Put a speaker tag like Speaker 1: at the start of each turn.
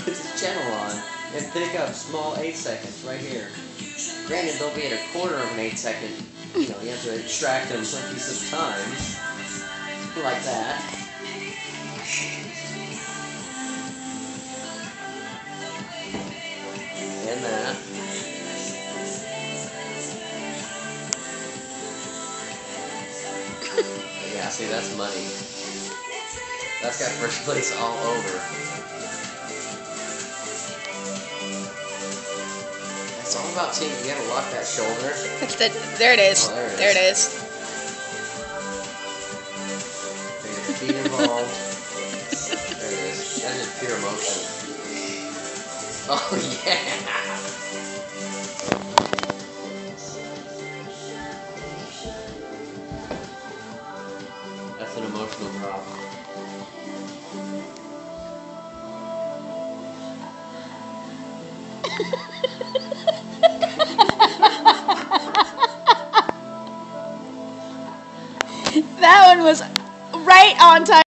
Speaker 1: put this channel on and pick up small 8 seconds right here. Granted, they'll be at a quarter of an 8 second. You know, you have to extract them plenty of times. Like that. And that. Yeah, see, that's money. That's got first place all over. It's all about team. You gotta lock that shoulder.
Speaker 2: There it is.
Speaker 1: Oh,
Speaker 2: there it is.
Speaker 1: There's your feet involved. There it is. That's just pure emotion. Oh, yeah! That's an emotional drop.
Speaker 2: That one was right on time.